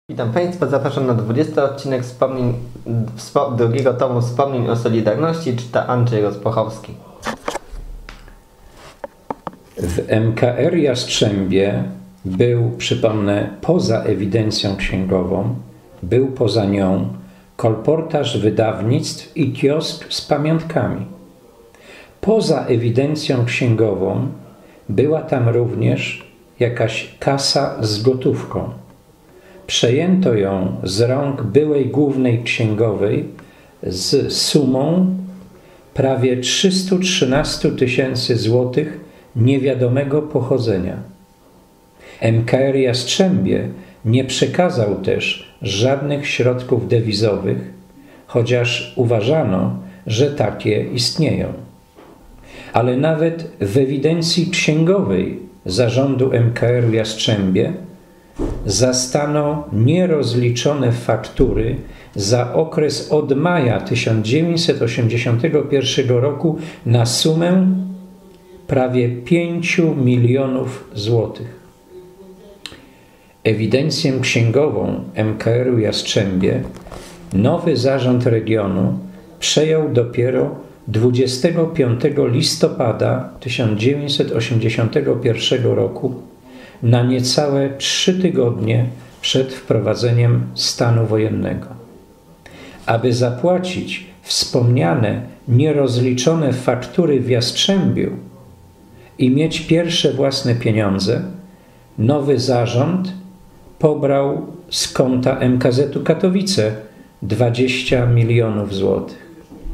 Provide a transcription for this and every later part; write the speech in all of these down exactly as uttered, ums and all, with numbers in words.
Witam Państwa, zapraszam na dwudziesty odcinek wspomnień, wspo, drugiego tomu Wspomnień o Solidarności, czyta Andrzej Rozpochowski. W M K R Jastrzębie był, przypomnę, poza ewidencją księgową, był poza nią kolportaż wydawnictw i kiosk z pamiątkami. Poza ewidencją księgową była tam również jakaś kasa z gotówką. Przejęto ją z rąk byłej głównej księgowej z sumą prawie trzysta trzynaście tysięcy złotych niewiadomego pochodzenia. M K R Jastrzębie nie przekazał też żadnych środków dewizowych, chociaż uważano, że takie istnieją. Ale nawet w ewidencji księgowej Zarządu M K R Jastrzębie zastano nierozliczone faktury za okres od maja tysiąc dziewięćset osiemdziesiątego pierwszego roku na sumę prawie pięciu milionów złotych. Ewidencję księgową M K R Jastrzębie nowy zarząd regionu przejął dopiero dwudziestego piątego listopada tysiąc dziewięćset osiemdziesiątego pierwszego roku, na niecałe trzy tygodnie przed wprowadzeniem stanu wojennego. Aby zapłacić wspomniane nierozliczone faktury w Jastrzębiu i mieć pierwsze własne pieniądze, nowy zarząd pobrał z konta M K Z-u Katowice dwadzieścia milionów złotych.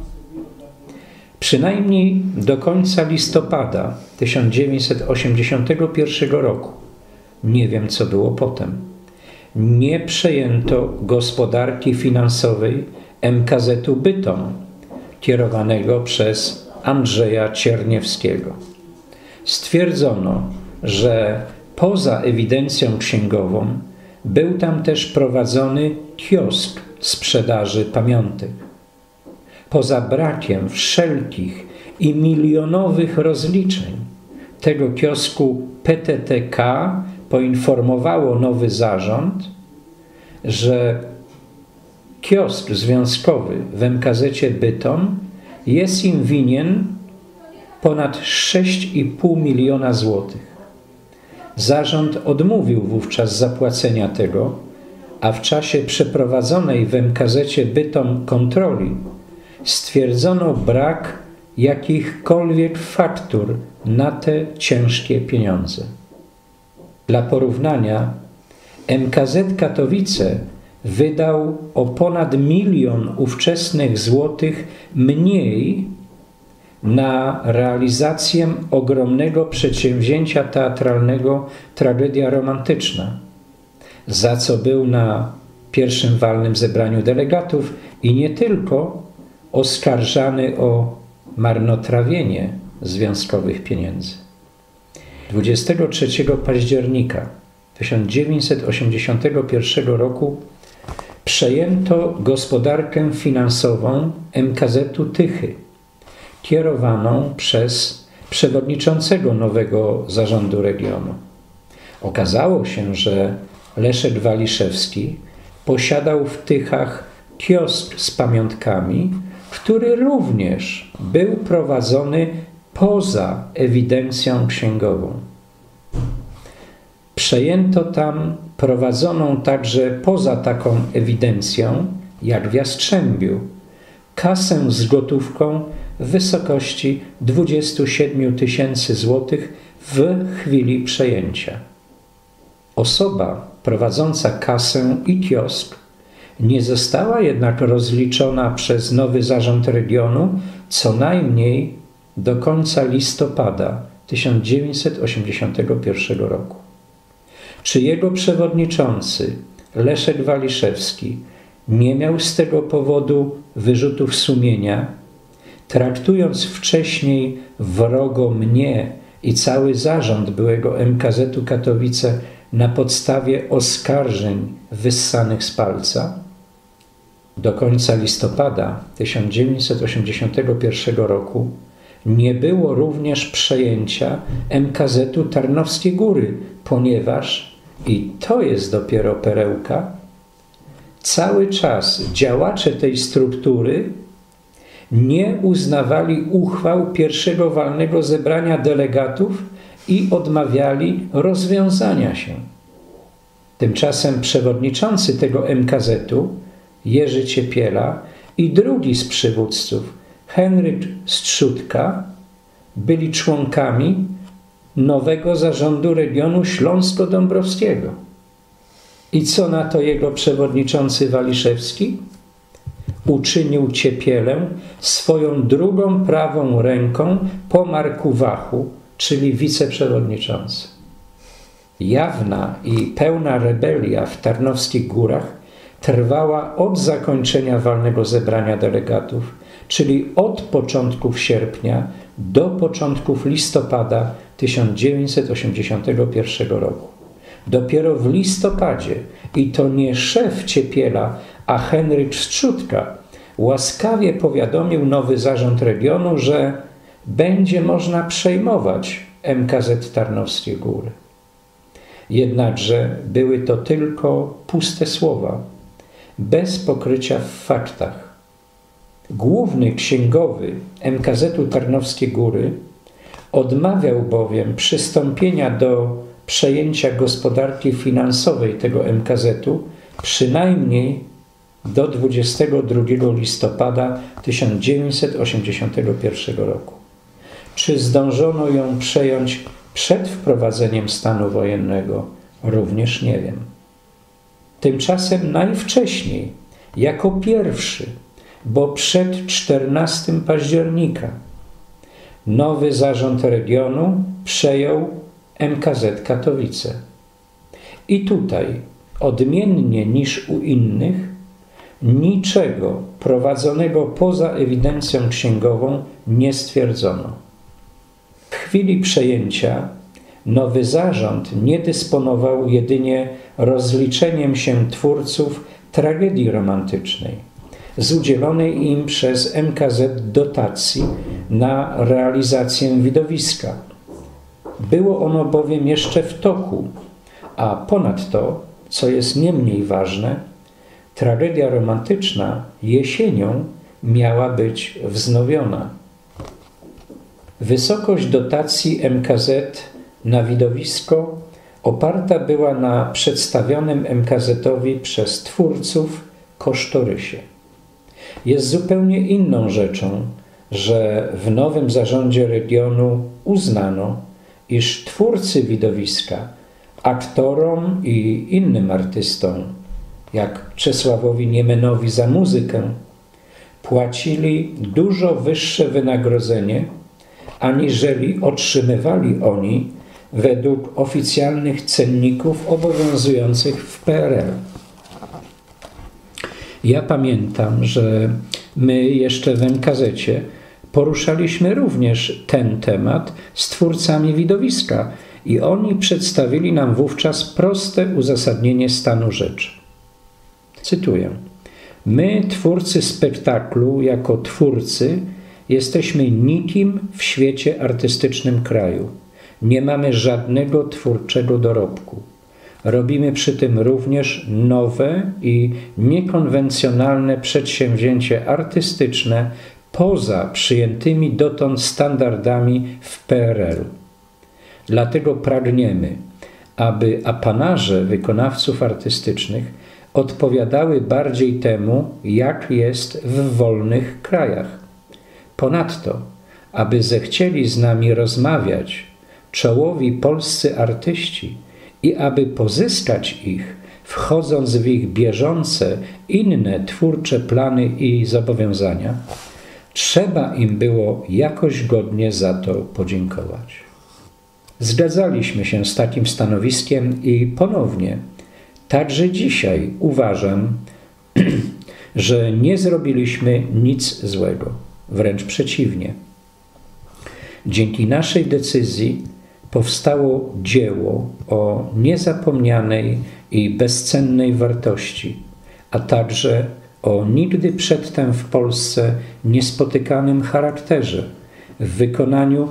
Przynajmniej do końca listopada tysiąc dziewięćset osiemdziesiątego pierwszego roku, nie wiem co było potem, nie przejęto gospodarki finansowej M K Z-u Bytom, kierowanego przez Andrzeja Czerniewskiego. Stwierdzono, że poza ewidencją księgową był tam też prowadzony kiosk sprzedaży pamiątek. Poza brakiem wszelkich i milionowych rozliczeń tego kiosku P T T K poinformowało nowy zarząd, że kiosk związkowy w M K Z-cie Bytom jest im winien ponad sześć i pół miliona złotych. Zarząd odmówił wówczas zapłacenia tego, a w czasie przeprowadzonej w M K Z-cie Bytom kontroli stwierdzono brak jakichkolwiek faktur na te ciężkie pieniądze. Dla porównania M K Z Katowice wydał o ponad milion ówczesnych złotych mniej na realizację ogromnego przedsięwzięcia teatralnego Tragedia Romantyczna, za co był na pierwszym walnym zebraniu delegatów i nie tylko oskarżany o marnotrawienie związkowych pieniędzy. dwudziestego trzeciego października tysiąc dziewięćset osiemdziesiątego pierwszego roku przejęto gospodarkę finansową M K Z-u Tychy, kierowaną przez przewodniczącego nowego zarządu regionu. Okazało się, że Leszek Waliszewski posiadał w Tychach kiosk z pamiątkami, który również był prowadzony poza ewidencją księgową. Przejęto tam prowadzoną także poza taką ewidencją, jak w Jastrzębiu, kasę z gotówką w wysokości dwudziestu siedmiu tysięcy złotych w chwili przejęcia. Osoba prowadząca kasę i kiosk nie została jednak rozliczona przez nowy zarząd regionu co najmniej do końca listopada tysiąc dziewięćset osiemdziesiątego pierwszego roku. Czy jego przewodniczący Leszek Waliszewski nie miał z tego powodu wyrzutów sumienia, traktując wcześniej wrogo mnie i cały zarząd byłego M K Z-u Katowice na podstawie oskarżeń wyssanych z palca? Do końca listopada tysiąc dziewięćset osiemdziesiątego pierwszego roku nie było również przejęcia M K Z-u Tarnowskie Góry, ponieważ, i to jest dopiero perełka, cały czas działacze tej struktury nie uznawali uchwał pierwszego walnego zebrania delegatów i odmawiali rozwiązania się. Tymczasem przewodniczący tego M K Z-u, Jerzy Ciepiela, i drugi z przywódców, Henryk Strzutka, byli członkami nowego zarządu regionu śląsko-dąbrowskiego. I co na to jego przewodniczący Waliszewski? Uczynił Ciepielę swoją drugą prawą ręką po Marku Wachu, czyli wiceprzewodniczący. Jawna i pełna rebelia w Tarnowskich Górach trwała od zakończenia walnego zebrania delegatów, czyli od początków sierpnia do początków listopada tysiąc dziewięćset osiemdziesiątego pierwszego roku. Dopiero w listopadzie, i to nie szef Ciepiela, a Henryk Strzutka, łaskawie powiadomił nowy zarząd regionu, że będzie można przejmować M K Z Tarnowskie Góry. Jednakże były to tylko puste słowa, bez pokrycia w faktach. Główny księgowy M K Z-u Tarnowskie Góry odmawiał bowiem przystąpienia do przejęcia gospodarki finansowej tego M K Z-u przynajmniej do dwudziestego drugiego listopada tysiąc dziewięćset osiemdziesiątego pierwszego roku. Czy zdążono ją przejąć przed wprowadzeniem stanu wojennego? Również nie wiem. Tymczasem najwcześniej, jako pierwszy, bo przed czternastego października, nowy zarząd regionu przejął M K Z Katowice. I tutaj, odmiennie niż u innych, niczego prowadzonego poza ewidencją księgową nie stwierdzono. W chwili przejęcia nowy zarząd nie dysponował jedynie rozliczeniem się twórców tragedii romantycznej z udzielonej im przez M K Z dotacji na realizację widowiska. Było ono bowiem jeszcze w toku, a ponadto, co jest nie mniej ważne, tragedia romantyczna jesienią miała być wznowiona. Wysokość dotacji M K Z na widowisko oparta była na przedstawionym M K Z-owi przez twórców kosztorysie. Jest zupełnie inną rzeczą, że w nowym zarządzie regionu uznano, iż twórcy widowiska aktorom i innym artystom, jak Czesławowi Niemenowi za muzykę, płacili dużo wyższe wynagrodzenie, aniżeli otrzymywali oni według oficjalnych cenników obowiązujących w P R L. Ja pamiętam, że my jeszcze w M K Z-cie poruszaliśmy również ten temat z twórcami widowiska i oni przedstawili nam wówczas proste uzasadnienie stanu rzeczy. Cytuję. My, twórcy spektaklu, jako twórcy, jesteśmy nikim w świecie artystycznym kraju. Nie mamy żadnego twórczego dorobku. Robimy przy tym również nowe i niekonwencjonalne przedsięwzięcie artystyczne poza przyjętymi dotąd standardami w P R L. Dlatego pragniemy, aby apanarze wykonawców artystycznych odpowiadały bardziej temu, jak jest w wolnych krajach. Ponadto, aby zechcieli z nami rozmawiać czołowi polscy artyści i aby pozyskać ich, wchodząc w ich bieżące, inne twórcze plany i zobowiązania, trzeba im było jakoś godnie za to podziękować. Zgadzaliśmy się z takim stanowiskiem i ponownie, także dzisiaj uważam, że nie zrobiliśmy nic złego, wręcz przeciwnie. Dzięki naszej decyzji powstało dzieło o niezapomnianej i bezcennej wartości, a także o nigdy przedtem w Polsce niespotykanym charakterze w wykonaniu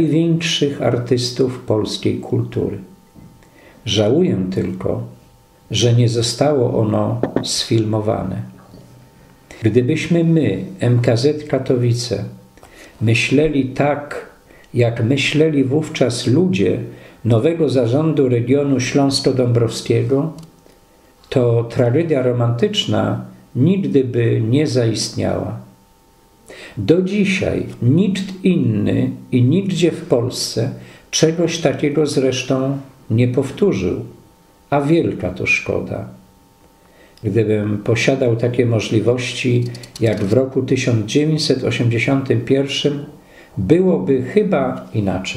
największych artystów polskiej kultury. Żałuję tylko, że nie zostało ono sfilmowane. Gdybyśmy my, M K Z Katowice, myśleli tak, jak myśleli wówczas ludzie nowego zarządu regionu śląsko-dąbrowskiego, to tragedia romantyczna nigdy by nie zaistniała. Do dzisiaj nikt inny i nigdzie w Polsce czegoś takiego zresztą nie powtórzył, a wielka to szkoda. Gdybym posiadał takie możliwości jak w roku tysiąc dziewięćset osiemdziesiątym pierwszym, byłoby chyba inaczej.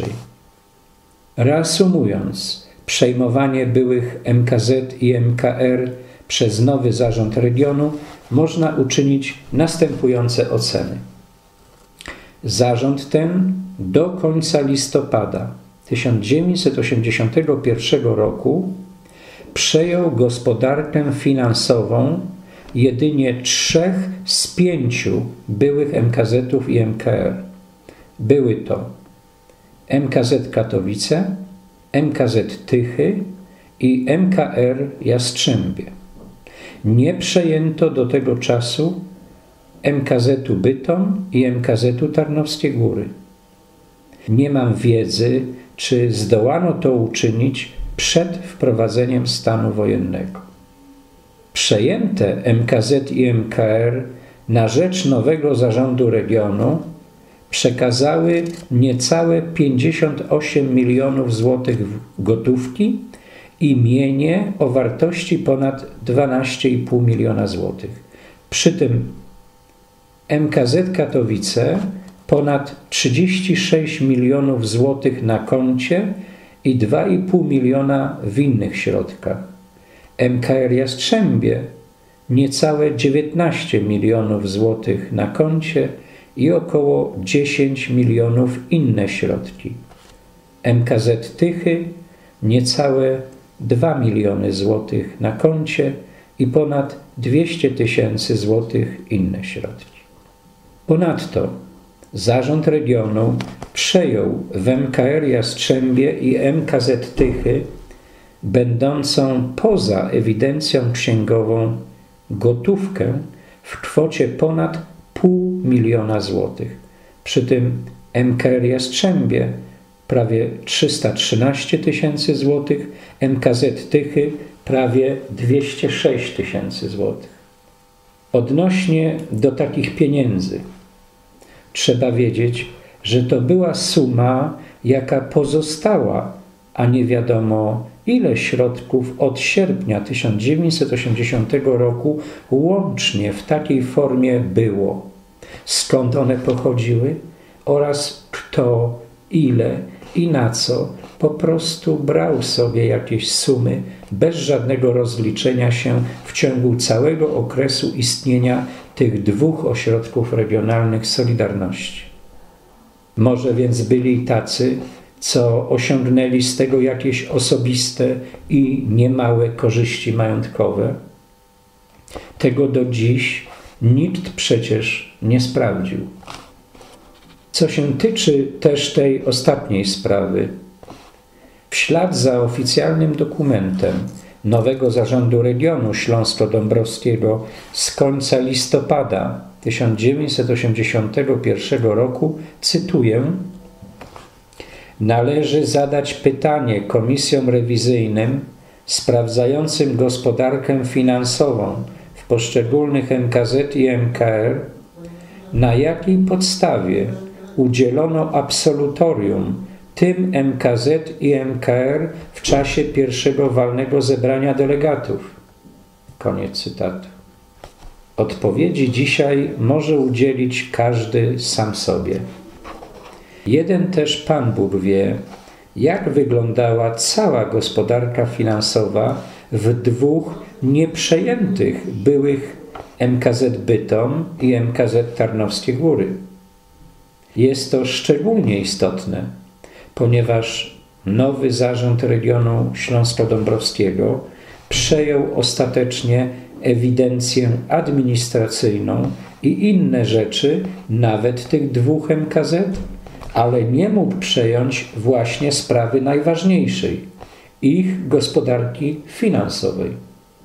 Reasumując, przejmowanie byłych M K Z i M K R przez nowy zarząd regionu można uczynić następujące oceny. Zarząd ten do końca listopada tysiąc dziewięćset osiemdziesiątego pierwszego roku przejął gospodarkę finansową jedynie trzech z pięciu byłych M K Z-ów i M K R. Były to M K Z Katowice, M K Z Tychy i M K R Jastrzębie. Nie przejęto do tego czasu M K Z-u Bytom i M K Z-u Tarnowskie Góry. Nie mam wiedzy, czy zdołano to uczynić przed wprowadzeniem stanu wojennego. Przejęte M K Z i M K R na rzecz nowego zarządu regionu przekazały niecałe pięćdziesiąt osiem milionów złotych gotówki i mienie o wartości ponad dwanaście i pół miliona złotych. Przy tym M K Z Katowice ponad trzydzieści sześć milionów złotych na koncie i dwa i pół miliona w innych środkach. M K R Jastrzębie niecałe dziewiętnaście milionów złotych na koncie i około dziesięć milionów inne środki. M K Z Tychy niecałe dwa miliony złotych na koncie i ponad dwieście tysięcy złotych inne środki. Ponadto zarząd regionu przejął w M K R Jastrzębie i M K Z Tychy, będącą poza ewidencją księgową, gotówkę w kwocie ponad pół miliona złotych. Przy tym M K R Jastrzębie prawie trzysta trzynaście tysięcy złotych, M K Z Tychy prawie dwieście sześć tysięcy złotych. Odnośnie do takich pieniędzy trzeba wiedzieć, że to była suma, jaka pozostała, a nie wiadomo ile środków od sierpnia tysiąc dziewięćset osiemdziesiątego roku łącznie w takiej formie było, skąd one pochodziły oraz kto, ile i na co po prostu brał sobie jakieś sumy bez żadnego rozliczenia się w ciągu całego okresu istnienia tych dwóch ośrodków regionalnych Solidarności. Może więc byli tacy, co osiągnęli z tego jakieś osobiste i niemałe korzyści majątkowe? Tego do dziś nikt przecież nie sprawdził. Co się tyczy też tej ostatniej sprawy, w ślad za oficjalnym dokumentem nowego zarządu regionu śląsko-dąbrowskiego z końca listopada tysiąc dziewięćset osiemdziesiątego pierwszego roku, cytuję: należy zadać pytanie komisjom rewizyjnym sprawdzającym gospodarkę finansową w poszczególnych M K Z i M K R, na jakiej podstawie udzielono absolutorium tym M K Z i M K R w czasie pierwszego walnego zebrania delegatów. Koniec cytatu. Odpowiedzi dzisiaj może udzielić każdy sam sobie. Jeden też Pan Bóg wie, jak wyglądała cała gospodarka finansowa w dwóch nieprzejętych byłych M K Z Bytom i M K Z Tarnowskie Góry. Jest to szczególnie istotne, ponieważ nowy zarząd regionu śląsko-dąbrowskiego przejął ostatecznie ewidencję administracyjną i inne rzeczy, nawet tych dwóch M K Z, ale nie mógł przejąć właśnie sprawy najważniejszej – ich gospodarki finansowej.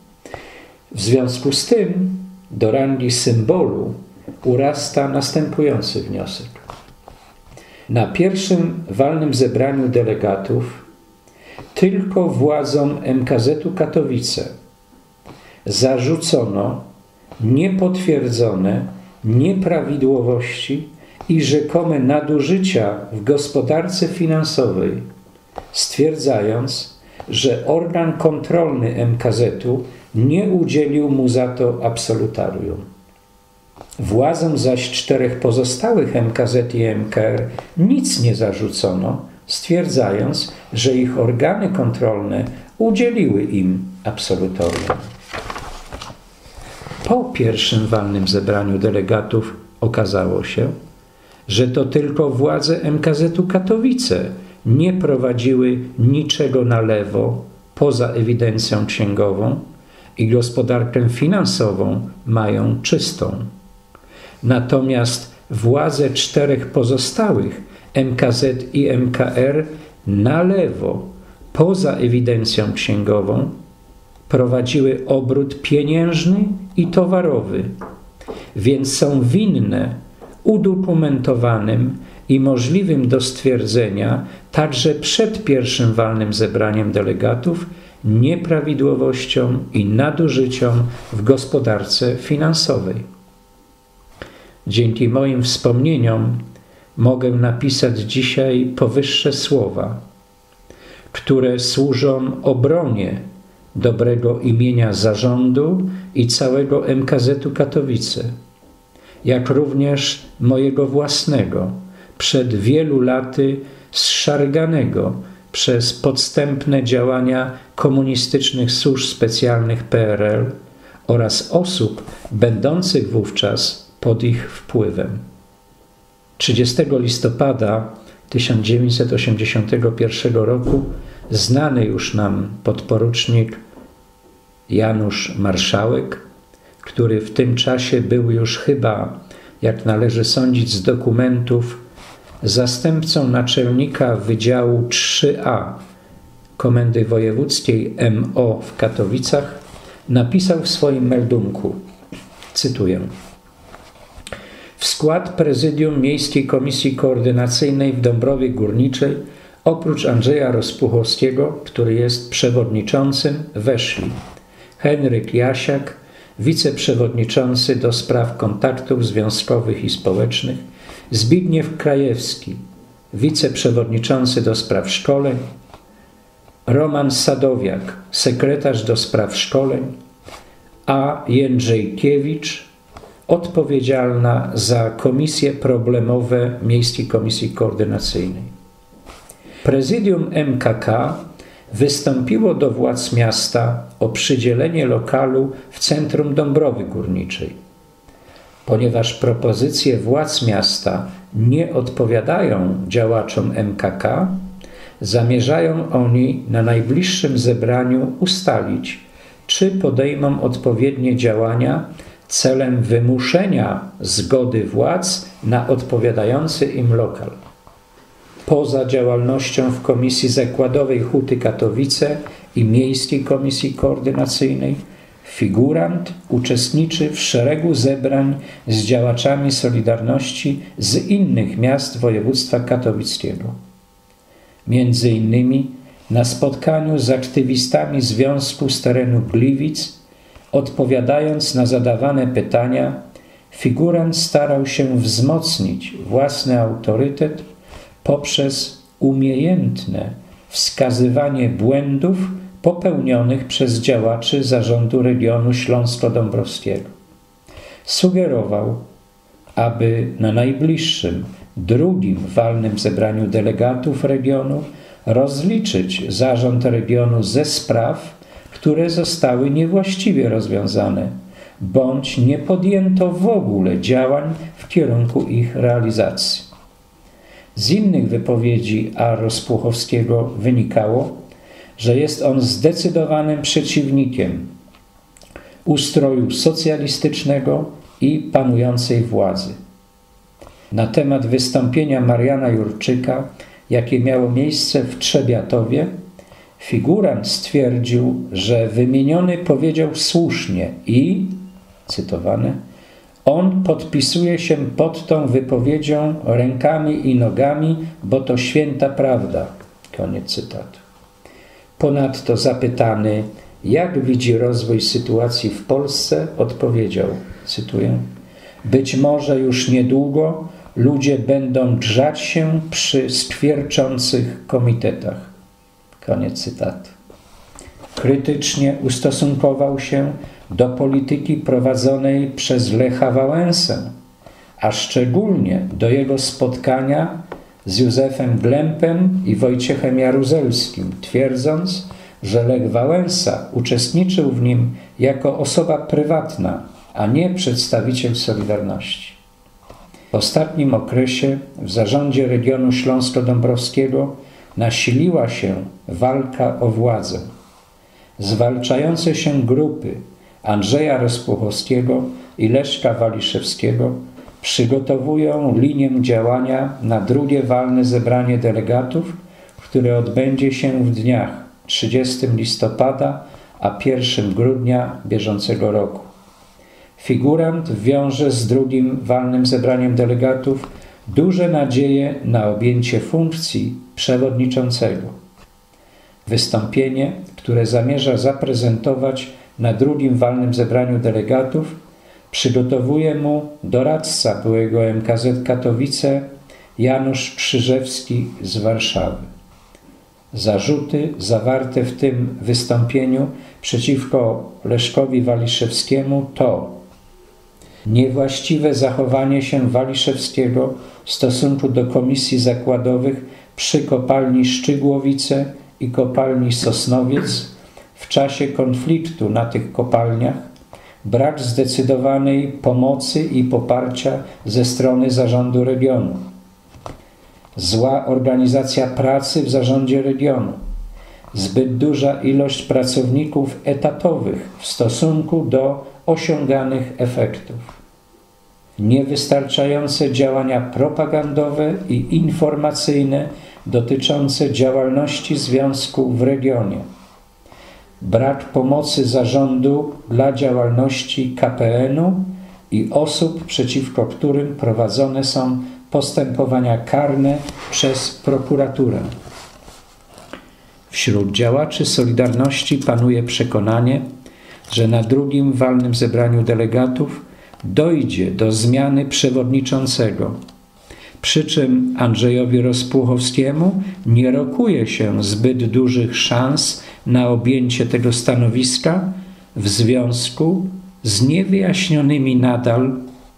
W związku z tym do rangi symbolu urasta następujący wniosek. Na pierwszym walnym zebraniu delegatów tylko władzom M K Z-u Katowice zarzucono niepotwierdzone nieprawidłowości i rzekome nadużycia w gospodarce finansowej, stwierdzając, że organ kontrolny M K Z-u nie udzielił mu za to absolutorium. Władzom zaś czterech pozostałych M K Z i M K R nic nie zarzucono, stwierdzając, że ich organy kontrolne udzieliły im absolutorium. Po pierwszym walnym zebraniu delegatów okazało się, że to tylko władze M K Z-u Katowice nie prowadziły niczego na lewo poza ewidencją księgową i gospodarkę finansową mają czystą. Natomiast władze czterech pozostałych M K Z i M K R na lewo poza ewidencją księgową prowadziły obrót pieniężny i towarowy, więc są winne udokumentowanym i możliwym do stwierdzenia także przed pierwszym walnym zebraniem delegatów nieprawidłowościom i nadużyciom w gospodarce finansowej. Dzięki moim wspomnieniom mogę napisać dzisiaj powyższe słowa, które służą obronie dobrego imienia zarządu i całego M K Z-u Katowice, jak również mojego własnego, przed wielu laty zszarganego przez podstępne działania komunistycznych służb specjalnych P R L oraz osób będących wówczas pod ich wpływem. trzydziestego listopada tysiąc dziewięćset osiemdziesiątego pierwszego roku znany już nam podporucznik Janusz Marszałek, który w tym czasie był już chyba, jak należy sądzić z dokumentów, zastępcą naczelnika Wydziału trzy A Komendy Wojewódzkiej M O w Katowicach, napisał w swoim meldunku, cytuję: w skład Prezydium Miejskiej Komisji Koordynacyjnej w Dąbrowie Górniczej oprócz Andrzeja Rozpuchowskiego, który jest przewodniczącym, weszli Henryk Jasiak, wiceprzewodniczący do spraw kontaktów związkowych i społecznych, Zbigniew Krajewski, wiceprzewodniczący do spraw szkoleń, Roman Sadowiak, sekretarz do spraw szkoleń, a Jędrzejkiewicz, odpowiedzialna za komisje problemowe Miejskiej Komisji Koordynacyjnej. Prezydium M K K wystąpiło do władz miasta o przydzielenie lokalu w centrum Dąbrowy Górniczej. Ponieważ propozycje władz miasta nie odpowiadają działaczom M K K, zamierzają oni na najbliższym zebraniu ustalić, czy podejmą odpowiednie działania celem wymuszenia zgody władz na odpowiadający im lokal. Poza działalnością w Komisji Zakładowej Huty Katowice i Miejskiej Komisji Koordynacyjnej figurant uczestniczy w szeregu zebrań z działaczami Solidarności z innych miast województwa katowickiego. Między innymi na spotkaniu z aktywistami Związku z terenu Gliwic, odpowiadając na zadawane pytania, figurant starał się wzmocnić własny autorytet poprzez umiejętne wskazywanie błędów popełnionych przez działaczy Zarządu Regionu Śląsko-Dąbrowskiego. Sugerował, aby na najbliższym, drugim walnym zebraniu delegatów regionu rozliczyć Zarząd Regionu ze spraw, które zostały niewłaściwie rozwiązane, bądź nie podjęto w ogóle działań w kierunku ich realizacji. Z innych wypowiedzi A. Rozpuchowskiego wynikało, że jest on zdecydowanym przeciwnikiem ustroju socjalistycznego i panującej władzy. Na temat wystąpienia Mariana Jurczyka, jakie miało miejsce w Trzebiatowie, Figurant stwierdził, że wymieniony powiedział słusznie i, cytowane, on podpisuje się pod tą wypowiedzią rękami i nogami, bo to święta prawda. Koniec cytatu. Ponadto zapytany, jak widzi rozwój sytuacji w Polsce, odpowiedział, cytuję, być może już niedługo ludzie będą grzać się przy skwierczących komitetach. Koniec cytatu. Krytycznie ustosunkował się do polityki prowadzonej przez Lecha Wałęsę, a szczególnie do jego spotkania z Józefem Glempem i Wojciechem Jaruzelskim, twierdząc, że Lech Wałęsa uczestniczył w nim jako osoba prywatna, a nie przedstawiciel Solidarności. W ostatnim okresie w zarządzie regionu śląsko-dąbrowskiego nasiliła się walka o władzę. Zwalczające się grupy Andrzeja Rospuchowskiego i Leszka Waliszewskiego przygotowują linię działania na drugie walne zebranie delegatów, które odbędzie się w dniach trzydziestego listopada a pierwszego grudnia bieżącego roku. Figurant wiąże z drugim walnym zebraniem delegatów duże nadzieje na objęcie funkcji przewodniczącego. Wystąpienie, które zamierza zaprezentować na drugim walnym zebraniu delegatów, przygotowuje mu doradca byłego M K Z Katowice Janusz Krzyżewski z Warszawy. Zarzuty zawarte w tym wystąpieniu przeciwko Leszkowi Waliszewskiemu to niewłaściwe zachowanie się Waliszewskiego w stosunku do komisji zakładowych przy kopalni Szczygłowice i kopalni Sosnowiec w czasie konfliktu na tych kopalniach, brak zdecydowanej pomocy i poparcia ze strony zarządu regionu, zła organizacja pracy w zarządzie regionu, zbyt duża ilość pracowników etatowych w stosunku do osiąganych efektów, niewystarczające działania propagandowe i informacyjne dotyczące działalności związku w regionie, brak pomocy zarządu dla działalności K P N-u i osób, przeciwko którym prowadzone są postępowania karne przez prokuraturę. Wśród działaczy Solidarności panuje przekonanie, że na drugim walnym zebraniu delegatów dojdzie do zmiany przewodniczącego, przy czym Andrzejowi Rospuchowskiemu nie rokuje się zbyt dużych szans na objęcie tego stanowiska w związku z niewyjaśnionymi nadal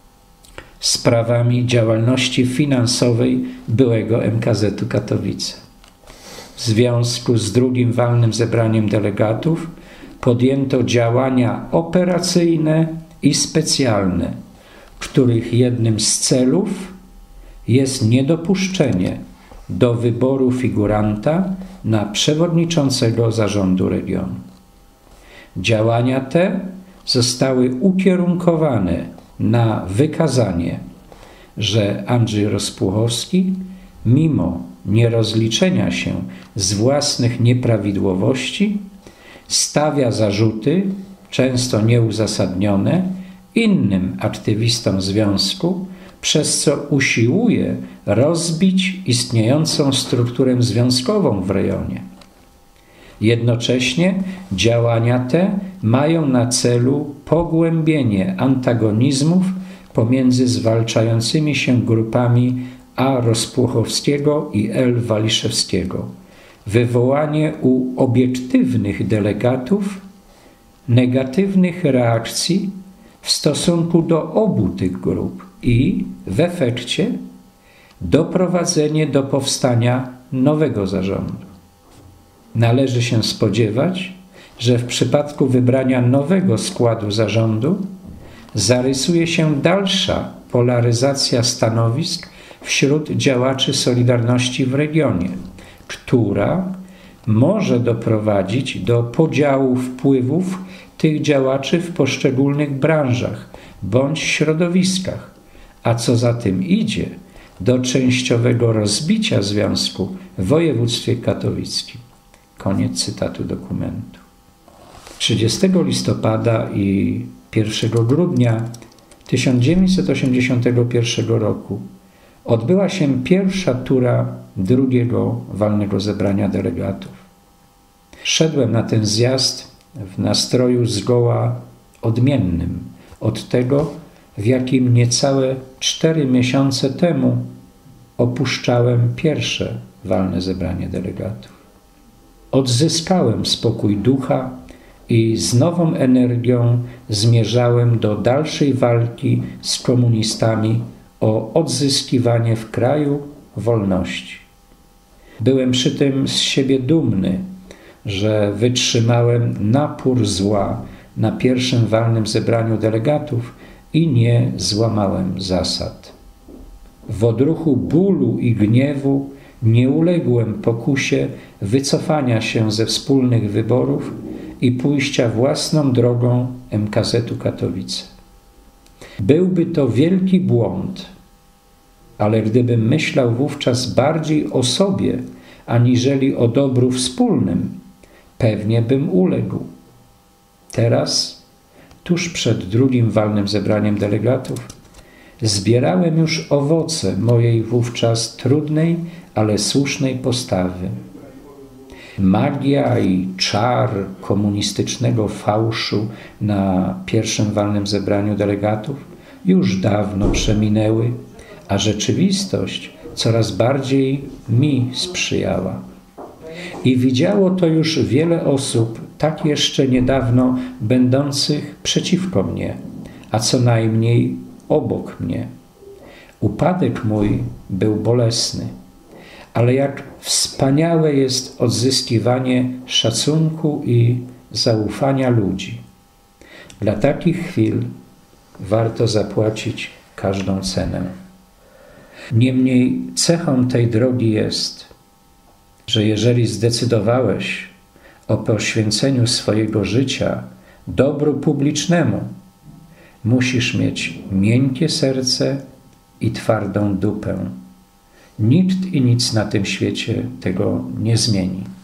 sprawami działalności finansowej byłego M K Z-u Katowice. W związku z drugim walnym zebraniem delegatów podjęto działania operacyjne i specjalne, których jednym z celów jest niedopuszczenie do wyboru figuranta na przewodniczącego zarządu regionu. Działania te zostały ukierunkowane na wykazanie, że Andrzej Rospuchowski, mimo nierozliczenia się z własnych nieprawidłowości, stawia zarzuty, często nieuzasadnione, innym aktywistom związku, przez co usiłuje rozbić istniejącą strukturę związkową w rejonie. Jednocześnie działania te mają na celu pogłębienie antagonizmów pomiędzy zwalczającymi się grupami A. Rospuchowskiego i L. Waliszewskiego, wywołanie u obiektywnych delegatów negatywnych reakcji w stosunku do obu tych grup i w efekcie doprowadzenie do powstania nowego zarządu. Należy się spodziewać, że w przypadku wybrania nowego składu zarządu zarysuje się dalsza polaryzacja stanowisk wśród działaczy Solidarności w regionie, która może doprowadzić do podziału wpływów tych działaczy w poszczególnych branżach bądź środowiskach, a co za tym idzie, do częściowego rozbicia związku w województwie katowickim. Koniec cytatu dokumentu. trzydziestego listopada i pierwszego grudnia tysiąc dziewięćset osiemdziesiątego pierwszego roku odbyła się pierwsza tura drugiego walnego zebrania delegatów. Szedłem na ten zjazd w nastroju zgoła odmiennym od tego, w jakim niecałe cztery miesiące temu opuszczałem pierwsze walne zebranie delegatów. Odzyskałem spokój ducha i z nową energią zmierzałem do dalszej walki z komunistami o odzyskiwanie w kraju wolności. Byłem przy tym z siebie dumny, że wytrzymałem napór zła na pierwszym walnym zebraniu delegatów i nie złamałem zasad. W odruchu bólu i gniewu nie uległem pokusie wycofania się ze wspólnych wyborów i pójścia własną drogą M K Z-u Katowice. Byłby to wielki błąd, ale gdybym myślał wówczas bardziej o sobie, aniżeli o dobru wspólnym, pewnie bym uległ. Teraz, tuż przed drugim walnym zebraniem delegatów, zbierałem już owoce mojej wówczas trudnej, ale słusznej postawy. Magia i czar komunistycznego fałszu na pierwszym walnym zebraniu delegatów już dawno przeminęły, a rzeczywistość coraz bardziej mi sprzyjała. I widziało to już wiele osób, tak jeszcze niedawno będących przeciwko mnie, a co najmniej obok mnie. Upadek mój był bolesny, ale jak wspaniałe jest odzyskiwanie szacunku i zaufania ludzi. Dla takich chwil warto zapłacić każdą cenę. Niemniej cechą tej drogi jest, że jeżeli zdecydowałeś o poświęceniu swojego życia dobru publicznemu, musisz mieć miękkie serce i twardą dupę. Nikt i nic na tym świecie tego nie zmieni.